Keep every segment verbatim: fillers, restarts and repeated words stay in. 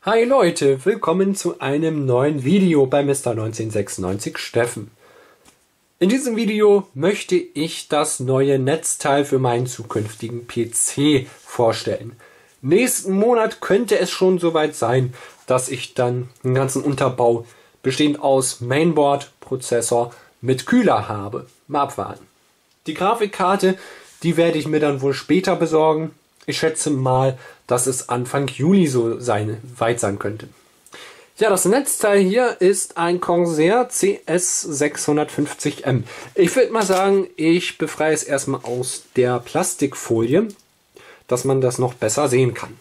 Hi Leute, willkommen zu einem neuen Video bei Mister neunzehnhundertsechsundneunzig Steffen. In diesem Video möchte ich das neue Netzteil für meinen zukünftigen P C vorstellen. Nächsten Monat könnte es schon soweit sein, dass ich dann einen ganzen Unterbau bestehend aus Mainboard, Prozessor mit Kühler habe. Mal abwarten. Die Grafikkarte, die werde ich mir dann wohl später besorgen. Ich schätze mal, dass es Anfang Juli so sein, weit sein könnte. Ja, das Netzteil hier ist ein Corsair C S sechshundertfünfzig M. Ich würde mal sagen, ich befreie es erstmal aus der Plastikfolie, dass man das noch besser sehen kann.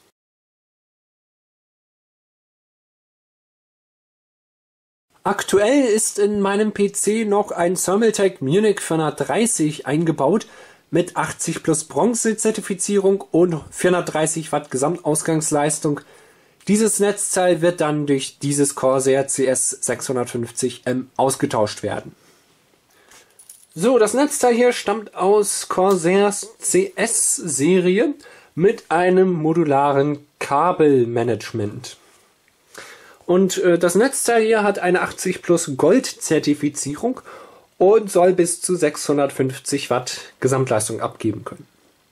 Aktuell ist in meinem P C noch ein Thermaltake Munich vierhundertdreißig eingebaut mit achtzig plus Bronze-Zertifizierung und vierhundertdreißig Watt Gesamtausgangsleistung. Dieses Netzteil wird dann durch dieses Corsair C S sechshundertfünfzig M ausgetauscht werden. So, das Netzteil hier stammt aus Corsairs C S-Serie mit einem modularen Kabelmanagement. Und äh, das Netzteil hier hat eine achtzig plus Gold-Zertifizierung und soll bis zu sechshundertfünfzig Watt Gesamtleistung abgeben können.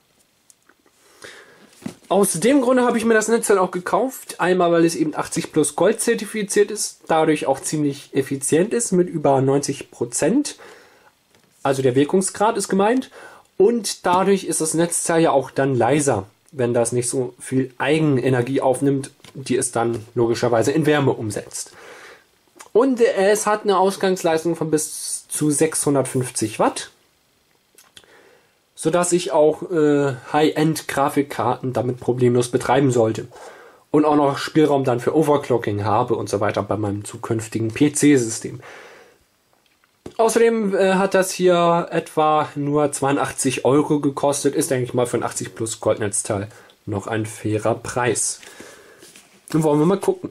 Aus dem Grunde habe ich mir das Netzteil auch gekauft. Einmal, weil es eben achtzig plus Gold zertifiziert ist, dadurch auch ziemlich effizient ist mit über neunzig Prozent. Also der Wirkungsgrad ist gemeint. Und dadurch ist das Netzteil ja auch dann leiser, wenn das nicht so viel Eigenenergie aufnimmt, die es dann logischerweise in Wärme umsetzt. Und es hat eine Ausgangsleistung von bis zu sechshundertfünfzig Watt, sodass ich auch äh, High-End-Grafikkarten damit problemlos betreiben sollte. Und auch noch Spielraum dann für Overclocking habe und so weiter bei meinem zukünftigen P C-System. Außerdem äh, hat das hier etwa nur zweiundachtzig Euro gekostet. Ist, denke ich mal, für ein achtzig plus Goldnetzteil noch ein fairer Preis. Dann wollen wir mal gucken.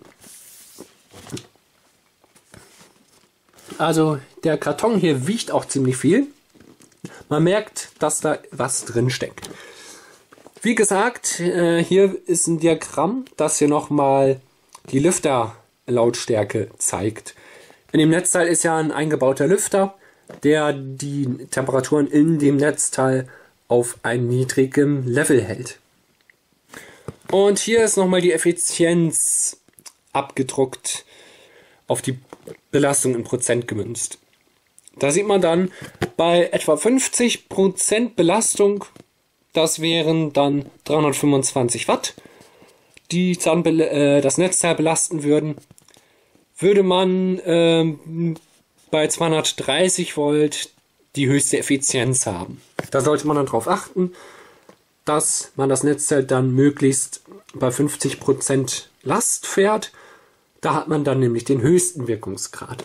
Also der Karton hier wiegt auch ziemlich viel. Man merkt, dass da was drin steckt. Wie gesagt, äh, hier ist ein Diagramm, das hier nochmal die Lüfterlautstärke zeigt. In dem Netzteil ist ja ein eingebauter Lüfter, der die Temperaturen in dem Netzteil auf einem niedrigen Level hält. Und hier ist nochmal die Effizienz abgedruckt, auf die Belastung in Prozent gemünzt. Da sieht man dann bei etwa fünfzig Prozent Belastung, das wären dann dreihundertfünfundzwanzig Watt, die dann äh, das Netzteil belasten würden. Würde man ähm, bei zweihundertdreißig Volt die höchste Effizienz haben. Da sollte man dann darauf achten, dass man das Netzteil dann möglichst bei fünfzig Prozent Last fährt. Da hat man dann nämlich den höchsten Wirkungsgrad.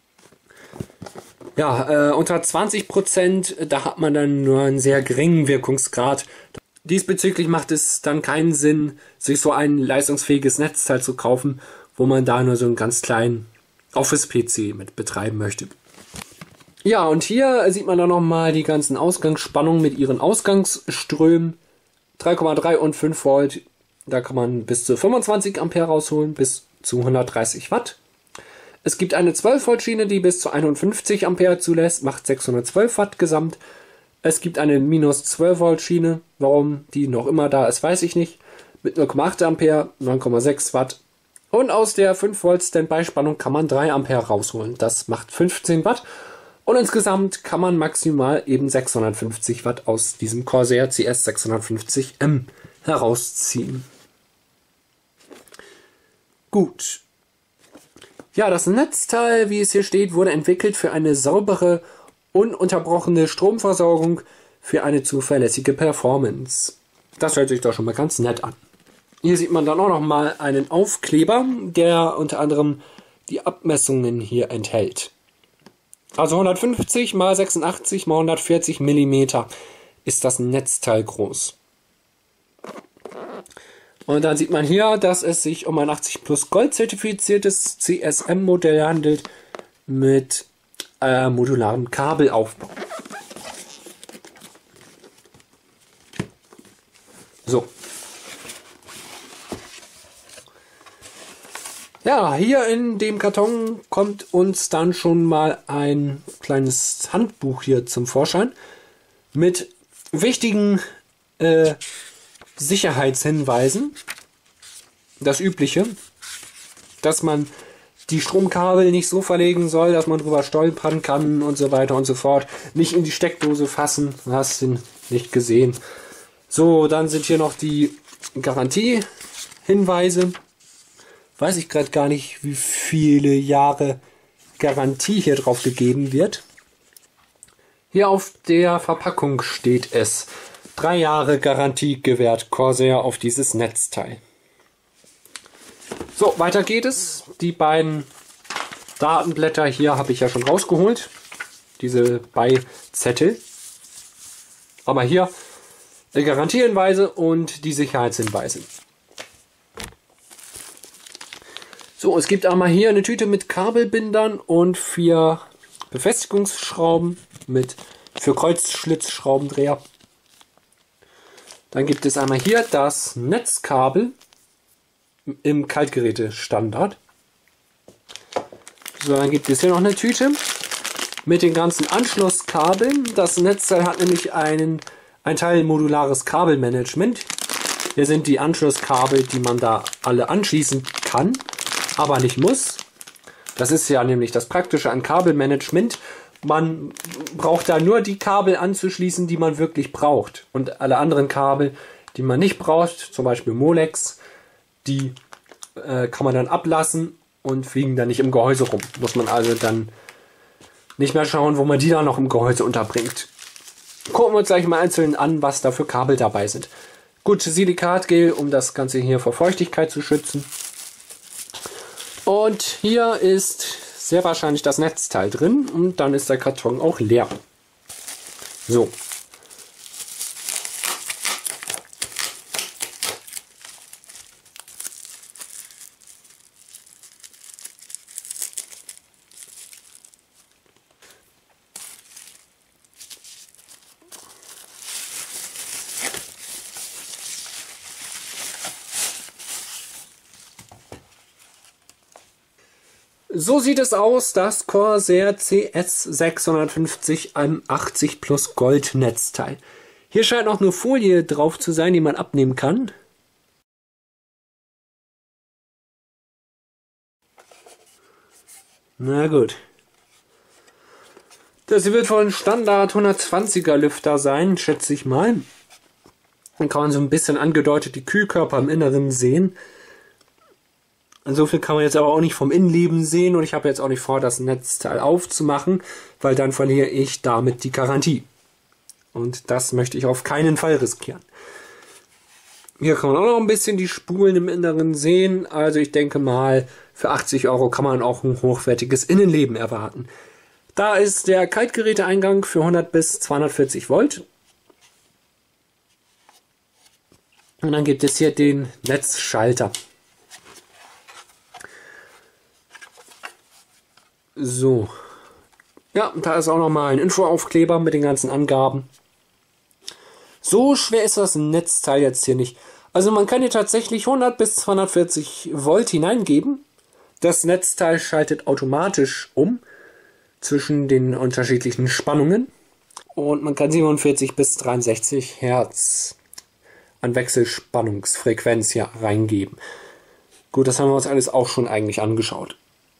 Ja, äh, unter zwanzig Prozent, da hat man dann nur einen sehr geringen Wirkungsgrad. Diesbezüglich macht es dann keinen Sinn, sich so ein leistungsfähiges Netzteil zu kaufen, wo man da nur so einen ganz kleinen Office-P C mit betreiben möchte. Ja, und hier sieht man dann nochmal die ganzen Ausgangsspannungen mit ihren Ausgangsströmen. drei Komma drei und fünf Volt, da kann man bis zu fünfundzwanzig Ampere rausholen, bis zu hundertdreißig Watt. Es gibt eine zwölf Volt Schiene, die bis zu einundfünfzig Ampere zulässt, macht sechshundertzwölf Watt gesamt. Es gibt eine minus zwölf Volt Schiene, warum die noch immer da ist, weiß ich nicht, mit null Komma acht Ampere, neun Komma sechs Watt. Und aus der fünf Volt Standby-Spannung kann man drei Ampere rausholen, das macht fünfzehn Watt. Und insgesamt kann man maximal eben sechshundertfünfzig Watt aus diesem Corsair C S sechshundertfünfzig M herausziehen. Gut. Ja, das Netzteil, wie es hier steht, wurde entwickelt für eine saubere, ununterbrochene Stromversorgung für eine zuverlässige Performance. Das hört sich doch schon mal ganz nett an. Hier sieht man dann auch noch mal einen Aufkleber, der unter anderem die Abmessungen hier enthält. Also hundertfünfzig mal sechsundachtzig mal hundertvierzig Millimeter ist das Netzteil groß. Und dann sieht man hier, dass es sich um ein achtzig plus Gold zertifiziertes C S M-Modell handelt mit äh, modularem Kabelaufbau. So. Ja, hier in dem Karton kommt uns dann schon mal ein kleines Handbuch hier zum Vorschein mit wichtigen äh, Sicherheitshinweisen. Das Übliche, dass man die Stromkabel nicht so verlegen soll, dass man drüber stolpern kann und so weiter und so fort. Nicht in die Steckdose fassen, hast du nicht gesehen. So, dann sind hier noch die Garantiehinweise. Weiß ich gerade gar nicht, wie viele Jahre Garantie hier drauf gegeben wird. Hier auf der Verpackung steht es: drei Jahre Garantie gewährt Corsair auf dieses Netzteil. So, weiter geht es. Die beiden Datenblätter hier habe ich ja schon rausgeholt. Diese Beizettel. Aber hier die Garantiehinweise und die Sicherheitshinweise. So, es gibt einmal hier eine Tüte mit Kabelbindern und vier Befestigungsschrauben mit für Kreuzschlitzschraubendreher. Dann gibt es einmal hier das Netzkabel im Kaltgeräte-Standard. So, dann gibt es hier noch eine Tüte mit den ganzen Anschlusskabeln. Das Netzteil hat nämlich einen, ein Teil modulares Kabelmanagement. Hier sind die Anschlusskabel, die man da alle anschließen kann, aber nicht muss. Das ist ja nämlich das Praktische an Kabelmanagement. Man braucht da nur die Kabel anzuschließen, die man wirklich braucht. Und alle anderen Kabel, die man nicht braucht, zum Beispiel Molex, die äh, kann man dann ablassen und fliegen dann nicht im Gehäuse rum. Muss man also dann nicht mehr schauen, wo man die dann noch im Gehäuse unterbringt. Gucken wir uns gleich mal einzeln an, was da für Kabel dabei sind. Gut, Silikatgel, um das Ganze hier vor Feuchtigkeit zu schützen. Und hier ist sehr wahrscheinlich das Netzteil drin und dann ist der Karton auch leer. So. So sieht es aus, das Corsair C S sechshundertfünfzig M achtzig Plus Gold Netzteil. Hier scheint noch eine Folie drauf zu sein, die man abnehmen kann. Na gut. Das wird wohl ein Standard hundertzwanziger Lüfter sein, schätze ich mal. Dann kann man so ein bisschen angedeutet die Kühlkörper im Inneren sehen. So viel kann man jetzt aber auch nicht vom Innenleben sehen und ich habe jetzt auch nicht vor, das Netzteil aufzumachen, weil dann verliere ich damit die Garantie. Und das möchte ich auf keinen Fall riskieren. Hier kann man auch noch ein bisschen die Spulen im Inneren sehen. Also ich denke mal, für achtzig Euro kann man auch ein hochwertiges Innenleben erwarten. Da ist der Kaltgeräteeingang für hundert bis zweihundertvierzig Volt. Und dann gibt es hier den Netzschalter. So, ja, da ist auch noch mal ein Infoaufkleber mit den ganzen Angaben. So schwer ist das Netzteil jetzt hier nicht. Also man kann hier tatsächlich hundert bis zweihundertvierzig Volt hineingeben. Das Netzteil schaltet automatisch um zwischen den unterschiedlichen Spannungen. Und man kann siebenundvierzig bis dreiundsechzig Hertz an Wechselspannungsfrequenz hier reingeben. Gut, das haben wir uns alles auch schon eigentlich angeschaut.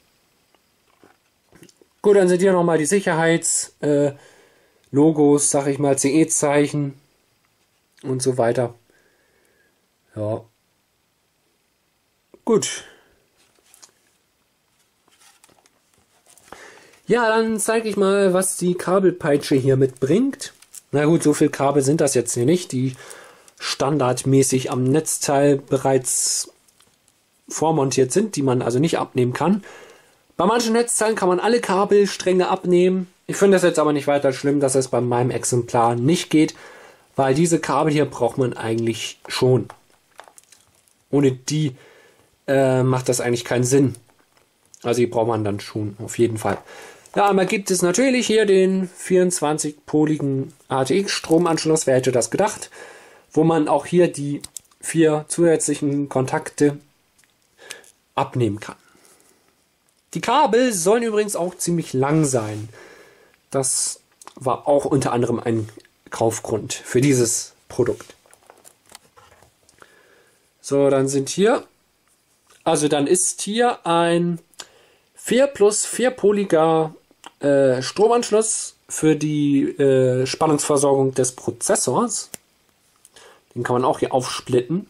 Gut, dann sind hier nochmal die Sicherheitslogos, äh, sag ich mal, C E-Zeichen und so weiter. Ja. Gut. Ja, dann zeige ich mal, was die Kabelpeitsche hier mitbringt. Na gut, so viele Kabel sind das jetzt hier nicht, die standardmäßig am Netzteil bereits vormontiert sind, die man also nicht abnehmen kann. Bei manchen Netzteilen kann man alle Kabelstränge abnehmen. Ich finde das jetzt aber nicht weiter schlimm, dass es bei meinem Exemplar nicht geht, weil diese Kabel hier braucht man eigentlich schon. Ohne die äh, macht das eigentlich keinen Sinn. Also die braucht man dann schon auf jeden Fall. Ja, einmal gibt es natürlich hier den vierundzwanzig-poligen A T X-Stromanschluss, wer hätte das gedacht, wo man auch hier die vier zusätzlichen Kontakte abnehmen kann. Die Kabel sollen übrigens auch ziemlich lang sein. Das war auch unter anderem ein Kaufgrund für dieses Produkt. So, dann sind hier, also dann ist hier ein vier plus vierpoliger äh, Stromanschluss für die äh, Spannungsversorgung des Prozessors. Den kann man auch hier aufsplitten.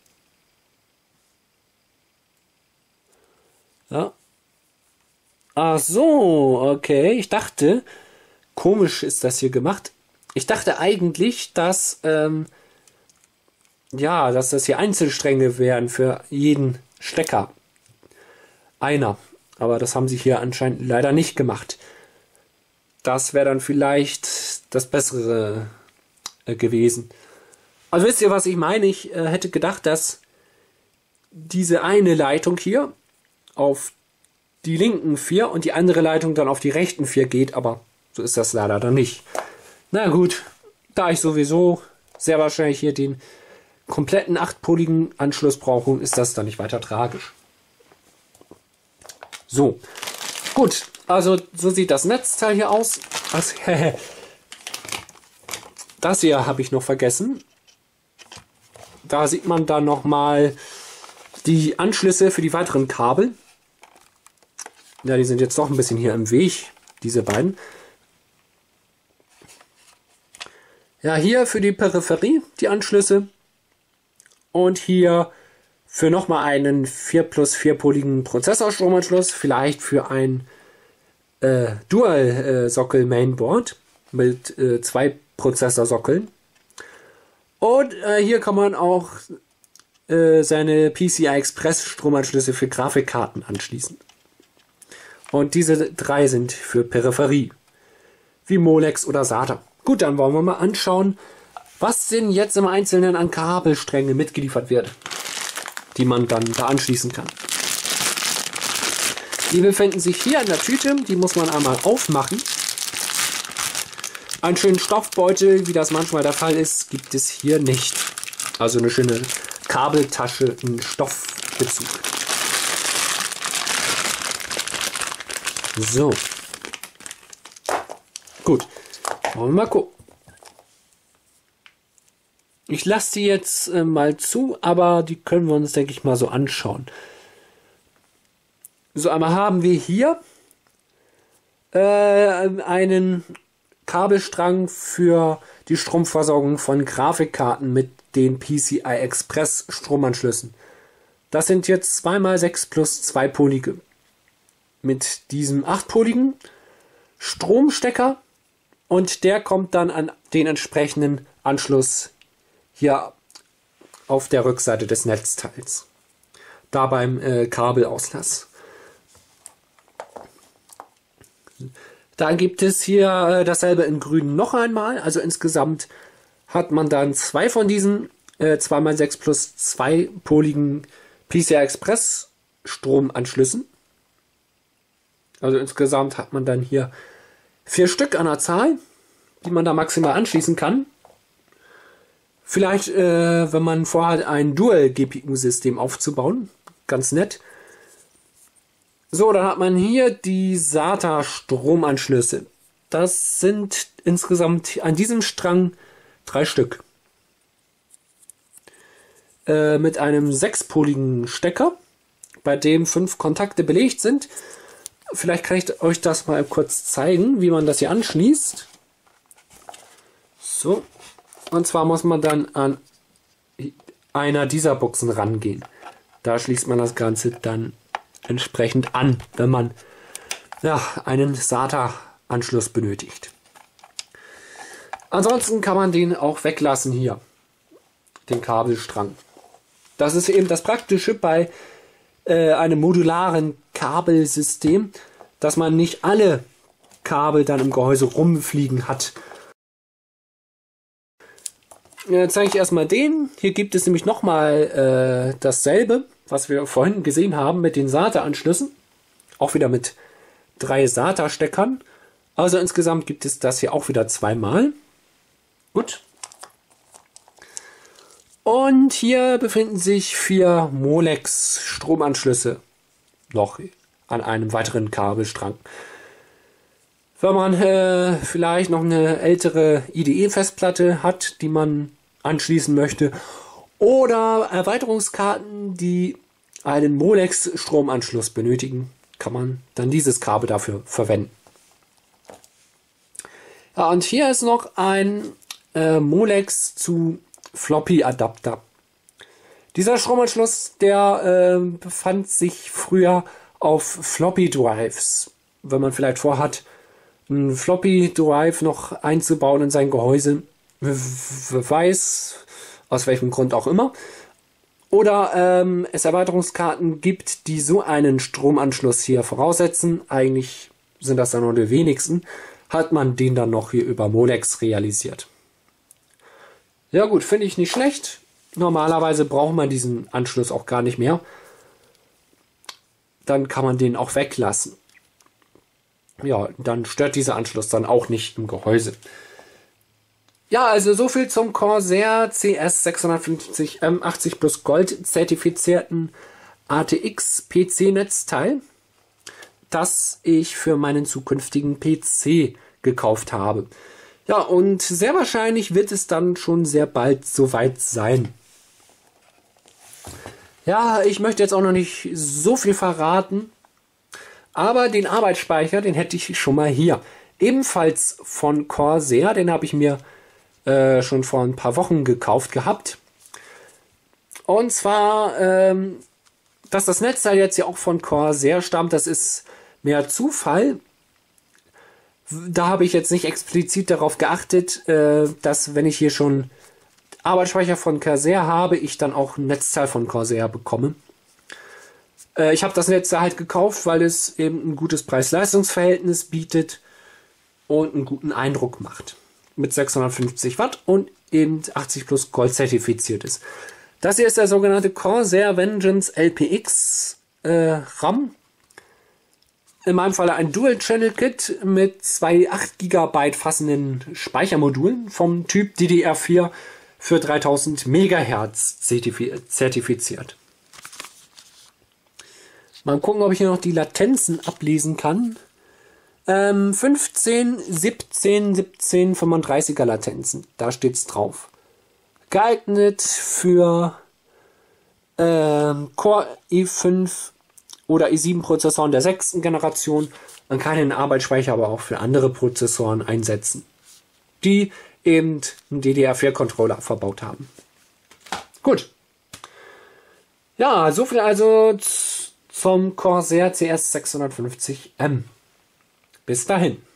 Ja. Ach so, okay. Ich dachte, komisch ist das hier gemacht. Ich dachte eigentlich, dass ähm, ja, dass das hier Einzelstränge wären für jeden Stecker. Einer. Aber das haben sie hier anscheinend leider nicht gemacht. Das wäre dann vielleicht das Bessere äh, gewesen. Also wisst ihr, was ich meine? Ich äh, hätte gedacht, dass diese eine Leitung hier auf die linken vier und die andere Leitung dann auf die rechten vier geht, aber so ist das leider dann nicht. Na gut, da ich sowieso sehr wahrscheinlich hier den kompletten achtpoligen Anschluss brauche, ist das dann nicht weiter tragisch. So, gut, also so sieht das Netzteil hier aus. Das, das hier habe ich noch vergessen. Da sieht man dann nochmal die Anschlüsse für die weiteren Kabel. Ja, die sind jetzt doch ein bisschen hier im Weg, diese beiden. Ja, hier für die Peripherie die Anschlüsse. Und hier für nochmal einen vier plus vierpoligen Prozessorstromanschluss, vielleicht für ein äh, Dual-Sockel-Mainboard mit äh, zwei Prozessorsockeln. Und äh, hier kann man auch äh, seine P C I Express Stromanschlüsse für Grafikkarten anschließen. Und diese drei sind für Peripherie, wie Molex oder SATA. Gut, dann wollen wir mal anschauen, was denn jetzt im Einzelnen an Kabelstränge mitgeliefert wird, die man dann da anschließen kann. Die befinden sich hier in der Tüte, die muss man einmal aufmachen. Einen schönen Stoffbeutel, wie das manchmal der Fall ist, gibt es hier nicht. Also eine schöne Kabeltasche in Stoffbezug. So. Gut. Wollen wir mal gucken. Ich lasse die jetzt äh, mal zu, aber die können wir uns, denke ich, mal so anschauen. So, einmal haben wir hier äh, einen Kabelstrang für die Stromversorgung von Grafikkarten mit den P C I Express Stromanschlüssen. Das sind jetzt zwei mal sechs plus zwei polige. Mit diesem achtpoligen Stromstecker und der kommt dann an den entsprechenden Anschluss hier auf der Rückseite des Netzteils. Da beim äh, Kabelauslass. Da gibt es hier äh, dasselbe in grün noch einmal. Also insgesamt hat man dann zwei von diesen äh, zwei mal sechs plus zwei poligen P C I Express Stromanschlüssen. Also insgesamt hat man dann hier vier Stück an der Zahl, die man da maximal anschließen kann. Vielleicht, äh, wenn man vorhat, ein Dual-G P U-System aufzubauen. Ganz nett. So, dann hat man hier die SATA-Stromanschlüsse. Das sind insgesamt an diesem Strang drei Stück. Äh, mit einem sechspoligen Stecker, bei dem fünf Kontakte belegt sind. Vielleicht kann ich euch das mal kurz zeigen, wie man das hier anschließt. So. Und zwar muss man dann an einer dieser Buchsen rangehen. Da schließt man das Ganze dann entsprechend an, wenn man ja, einen SATA-Anschluss benötigt. Ansonsten kann man den auch weglassen hier, den Kabelstrang. Das ist eben das Praktische bei äh, einem modularen Kabelsystem, dass man nicht alle Kabel dann im Gehäuse rumfliegen hat. Jetzt zeige ich erstmal den. Hier gibt es nämlich nochmal äh, dasselbe, was wir vorhin gesehen haben mit den SATA-Anschlüssen. Auch wieder mit drei SATA-Steckern. Also insgesamt gibt es das hier auch wieder zweimal. Gut. Und hier befinden sich vier Molex-Stromanschlüsse noch an einem weiteren Kabelstrang. Wenn man äh, vielleicht noch eine ältere I D E-Festplatte hat, die man anschließen möchte, oder Erweiterungskarten, die einen Molex-Stromanschluss benötigen, kann man dann dieses Kabel dafür verwenden. Ja, und hier ist noch ein äh, Molex zu Floppy-Adapter. Dieser Stromanschluss, der äh, befand sich früher auf Floppy Drives. Wenn man vielleicht vorhat, einen Floppy Drive noch einzubauen in sein Gehäuse, weiß, aus welchem Grund auch immer. Oder ähm, es Erweiterungskarten gibt, die so einen Stromanschluss hier voraussetzen. Eigentlich sind das dann nur die wenigsten. Hat man den dann noch hier über Molex realisiert. Ja gut, finde ich nicht schlecht. Normalerweise braucht man diesen Anschluss auch gar nicht mehr. Dann kann man den auch weglassen. Ja, dann stört dieser Anschluss dann auch nicht im Gehäuse. Ja, also so viel zum Corsair C S sechshundertfünfzig M achtzig plus Gold zertifizierten A T X P C-Netzteil, das ich für meinen zukünftigen P C gekauft habe. Ja, und sehr wahrscheinlich wird es dann schon sehr bald soweit sein. Ja, ich möchte jetzt auch noch nicht so viel verraten, aber den Arbeitsspeicher, den hätte ich schon mal hier. Ebenfalls von Corsair, den habe ich mir äh, schon vor ein paar Wochen gekauft gehabt. Und zwar, ähm, dass das Netzteil jetzt ja auch von Corsair stammt, das ist mehr Zufall. Da habe ich jetzt nicht explizit darauf geachtet, äh, dass wenn ich hier schon Arbeitsspeicher von Corsair habe, ich dann auch ein Netzteil von Corsair bekomme. Äh, ich habe das Netzteil halt gekauft, weil es eben ein gutes Preis-Leistungs-Verhältnis bietet und einen guten Eindruck macht. Mit sechshundertfünfzig Watt und eben achtzig plus Gold zertifiziert ist. Das hier ist der sogenannte Corsair Vengeance L P X äh, RAM. In meinem Fall ein Dual-Channel-Kit mit zwei acht Gigabyte fassenden Speichermodulen vom Typ D D R vier für dreitausend Megahertz zertifiziert. Mal gucken, ob ich hier noch die Latenzen ablesen kann. Ähm, fünfzehn, siebzehn, siebzehn, fünfunddreißiger Latenzen. Da steht es drauf. Geeignet für ähm, Core i fünf oder i sieben Prozessoren der sechsten Generation. Man kann den Arbeitsspeicher aber auch für andere Prozessoren einsetzen, die eben einen D D R vier Controller verbaut haben. Gut. Ja, so viel also zum Corsair C S sechshundertfünfzig M. Bis dahin.